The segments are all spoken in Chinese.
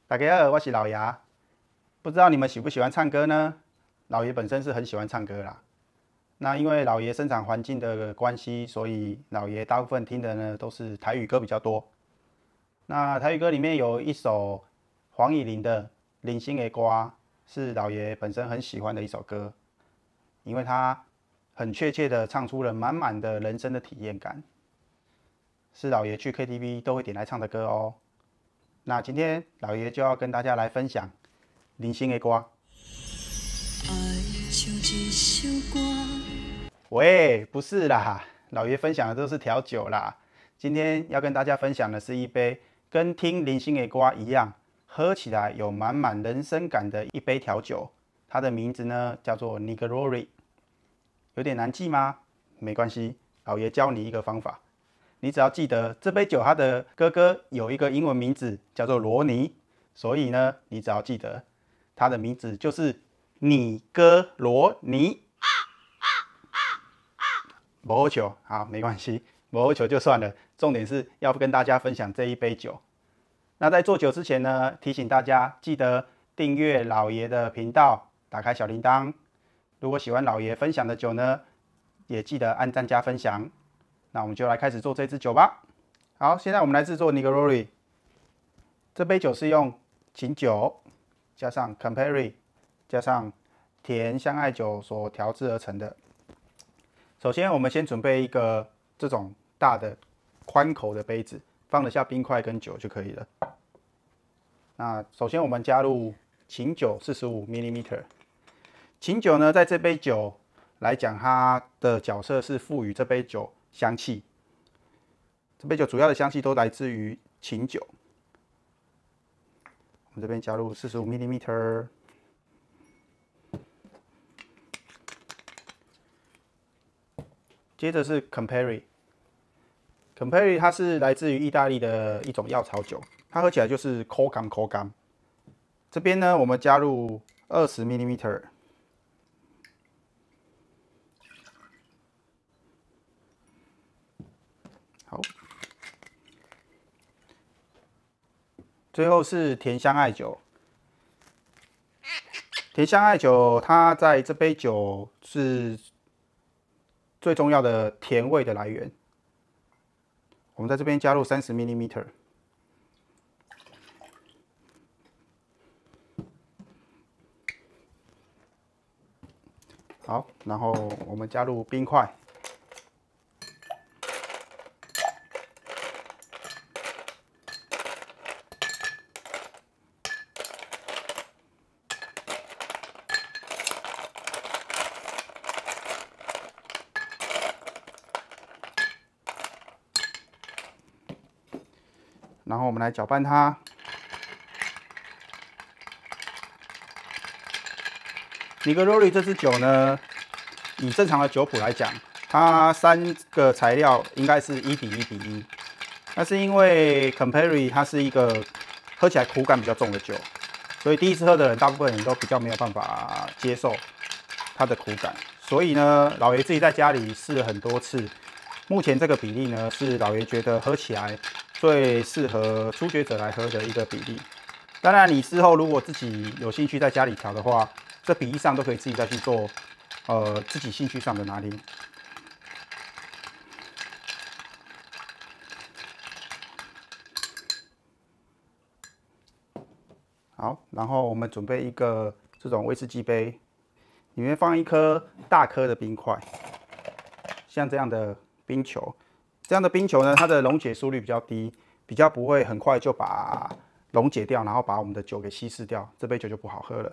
大家好，我是老牙。不知道你们喜不喜欢唱歌呢？老爷本身是很喜欢唱歌啦。那因为老爷生长环境的关系，所以老爷大部分听的呢都是台语歌比较多。那台语歌里面有一首黄乙玲的《零星的歌》，是老爷本身很喜欢的一首歌，因为他很确切的唱出了满满的人生的体验感，是老爷去 KTV 都会点来唱的歌哦。那今天老爷就要跟大家来分享零星的歌。喂，不是啦，老爷分享的都是调酒啦。今天要跟大家分享的是一杯跟听零星的歌一样，喝起来有满满人生感的一杯调酒。它的名字呢叫做 Negroni， 有点难记吗？没关系，老爷教你一个方法。你只要记得这杯酒它的哥哥有一个英文名字叫做罗尼，所以呢，你只要记得它的名字就是你哥罗尼。不好球，好，没关系，不好球就算了。重点是要跟大家分享这一杯酒。那在做酒之前呢，提醒大家记得订阅老爷的频道，打开小铃铛。如果喜欢老爷分享的酒呢，也记得按赞加分享。那我们就来开始做这支酒吧。好，现在我们来制作 Negroni。这杯酒是用琴酒加上 Campari 加上甜香艾酒所调制而成的。首先，我们先准备一个这种大的宽口的杯子，放得下冰块跟酒就可以了。那首先我们加入琴酒45 ml。琴酒呢，在这杯酒来讲，它的角色是赋予这杯酒香气。这杯酒主要的香气都来自于琴酒。我们这边加入45 ml。接着是 Campari。Campari 它是来自于意大利的一种药草酒，它喝起来就是口感。这边呢，我们加入20 ml。好，最后是甜香艾酒。甜香艾酒它在这杯酒是最重要的甜味的来源。我们在这边加入30 ml。好，然后我们加入冰块。然后我们来搅拌它。Negroni 这支酒呢，以正常的酒谱来讲，它3个材料应该是1比1比1。但是因为 Campari 它是一个喝起来苦感比较重的酒，所以第一次喝的人，大部分人都比较没有办法接受它的苦感。所以呢，老爷自己在家里试了很多次，目前这个比例呢，是老爷觉得喝起来最适合初学者来喝的一个比例。当然，你事后如果自己有兴趣在家里调的话，这比例上都可以自己再去做，自己兴趣上的拿捏。好，然后我们准备一个这种威士忌杯，里面放一颗大颗的冰块，像这样的冰球。这样的冰球呢，它的溶解速率比较低，比较不会很快就把溶解掉，然后把我们的酒给稀释掉，这杯酒就不好喝了。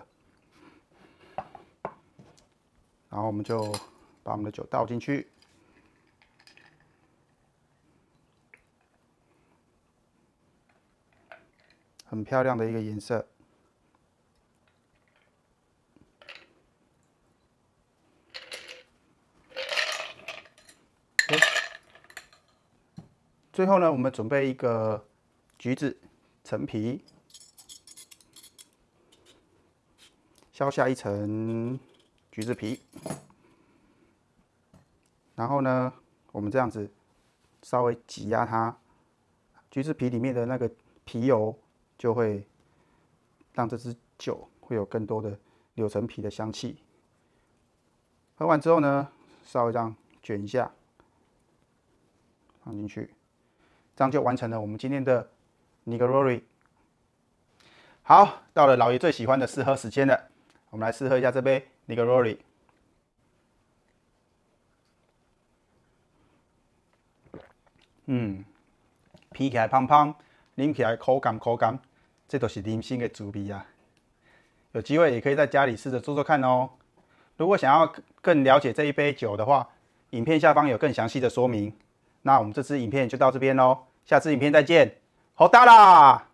然后我们就把我们的酒倒进去，很漂亮的一个颜色。最后呢，我们准备一个橘子陈皮，削下一层橘子皮，然后呢，我们这样子稍微挤压它，橘子皮里面的那个皮油就会让这支酒会有更多的柳橙皮的香气。喝完之后呢，稍微这样卷一下，放进去，这样就完成了我们今天的 Negroni。好，到了老爷最喜欢的试喝时间了，我们来试喝一下这杯 Negroni。皮起来香香，啉起来口感，这都是人生的滋味啊！有机会也可以在家里试着做做看哦。如果想要更了解这一杯酒的话，影片下方有更详细的说明。那我们这支影片就到这边喽，下支影片再见，好大啦！